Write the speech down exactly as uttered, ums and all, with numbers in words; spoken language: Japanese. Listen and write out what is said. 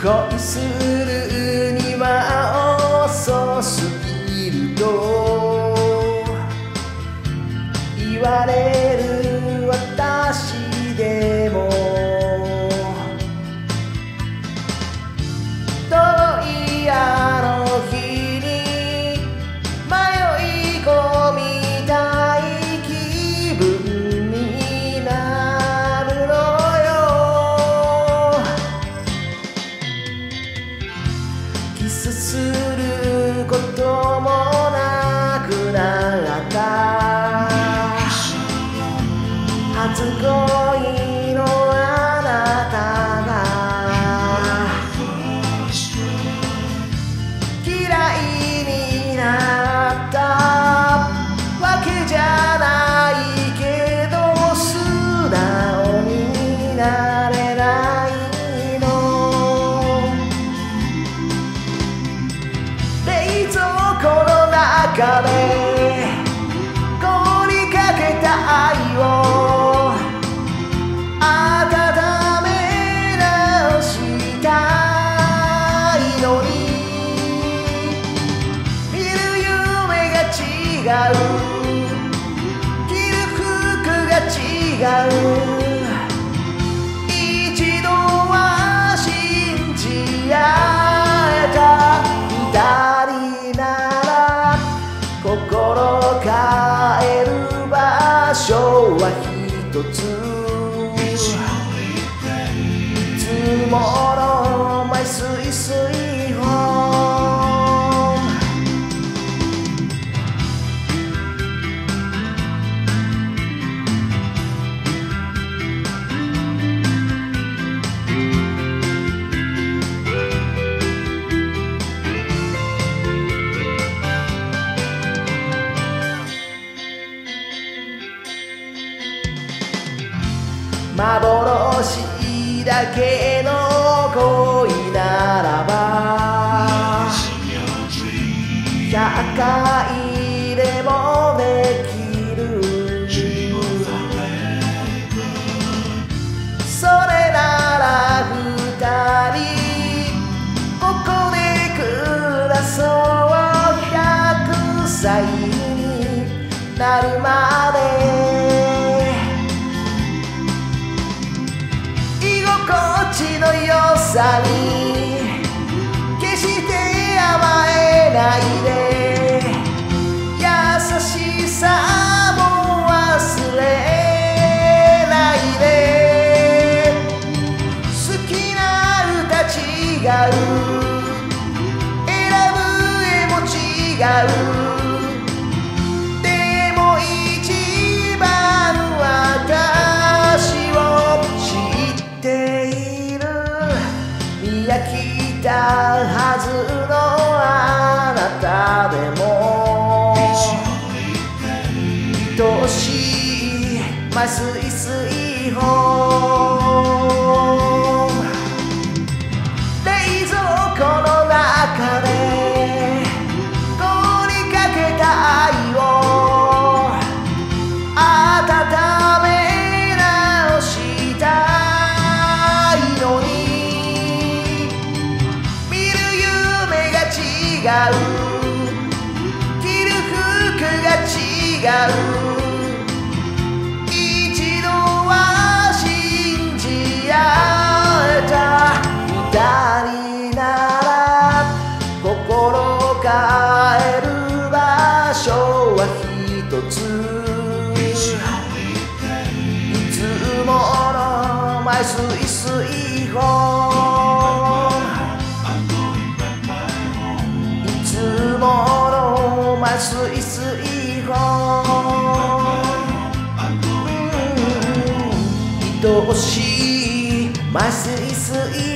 恋するには遅すぎると言われる私でも遠いあの日に迷い込みたい気分になるのよ。キスすることもなくなった初恋のあなたが嫌いになったわけじゃないけど素直になれないの。冷蔵庫の中で凍りかけた愛を温め直したいのに見る夢が違う着る服が違う一度は信じ合えた二人なら心変える場所は一ついつものマイスイスイホーム。幻だけの恋ならば百回でもできる。それなら二人ここで暮らそう百歳になるまで心地の良さに決して甘えないで優しさも忘れないで好きな歌違う選ぶ絵も違うでも一番私を知っている見飽きたはずのあなたでも愛しいマイスイスイホーム。冷蔵庫の中で凍りかけた愛を温め直したいのに見る夢が違う着る服が違う一度は信じ合えた二人なら心変える場所は一ついつものマイスイスイホームいつものマイスイスイホーム愛しいマイスイスイ